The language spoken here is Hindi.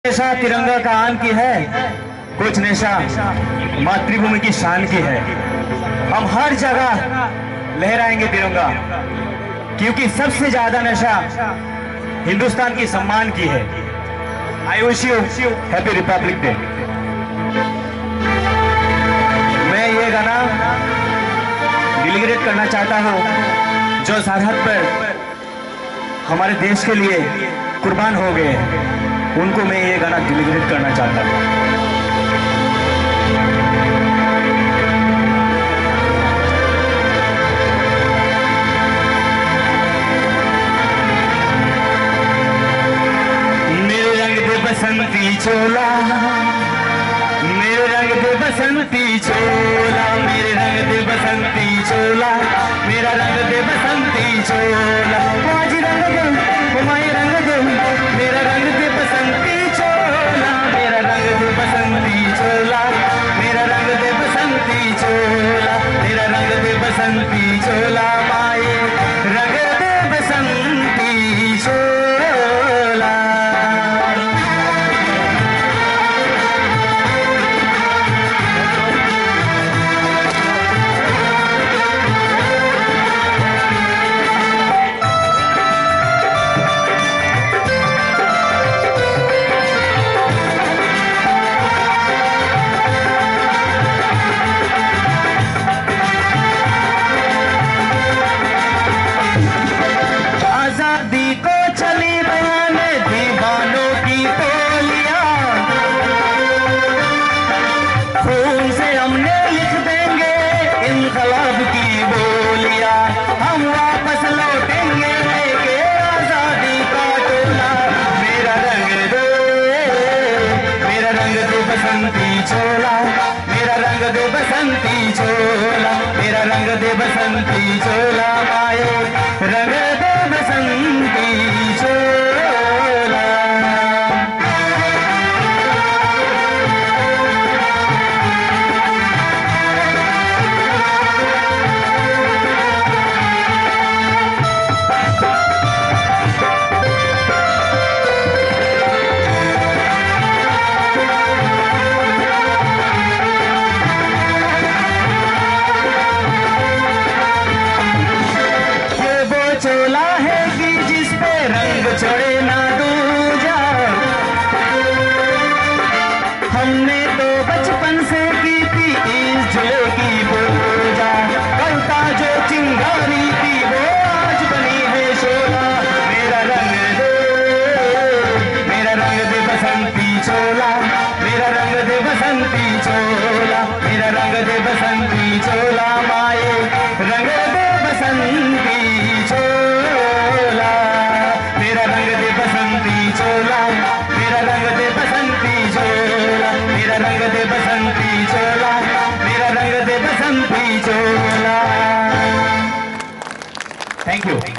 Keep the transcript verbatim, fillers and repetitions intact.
नशा तिरंगा का आन की है, कुछ नशा मातृभूमि की शान की है। हम हर जगह लहराएंगे तिरंगा, क्योंकि सबसे ज्यादा नशा हिंदुस्तान की सम्मान की है। I wish you happy Republic Day. मैं ये गाना डेलीगेट करना चाहता हूं जो सरहद पर हमारे देश के लिए कुर्बान हो गए हैं, उनको मैं ये गाना डेलीगेट करना चाहता हूं। मेरे रंग दे बसंती चोला, मेरे रंग दे बसंती चोला, मेरे रंग दे बसंती चोला, मेरा रंग दे बसंती चोला। आज रंग दे हुमायूं रंग दे, मेरा रंग दे बसंती चोला, मेरा रंग दे बसंती चोला, मेरा रंग दे बसंती चोला, मेरा रंग दे बसंती चोला, माए रंग दे बसंती चोला। चोला, मेरा रंग दे बसंती चोला, मेरा रंग दे बसंती चोला, माए रंग दे बसंती चोला। चोला है कि जिस पे रंग चढ़े ना दूजा, हमने तो बचपन से की थी इस झूले की पूजा। कलता जो चिंगारी थी वो आज बनी है शोला। मेरा रंग दे, मेरा रंग दे बसंती चोला, मेरा रंग दे बसंती चोला, मेरा रंग दे बसंती चोला, माए रंग दे बसंती चोला, मेरा रंग दे बसंती चोला, मेरा रंग दे बसंती चोला, मेरा रंग दे बसंती चोला, मेरा रंग दे बसंती चोला। Thank you.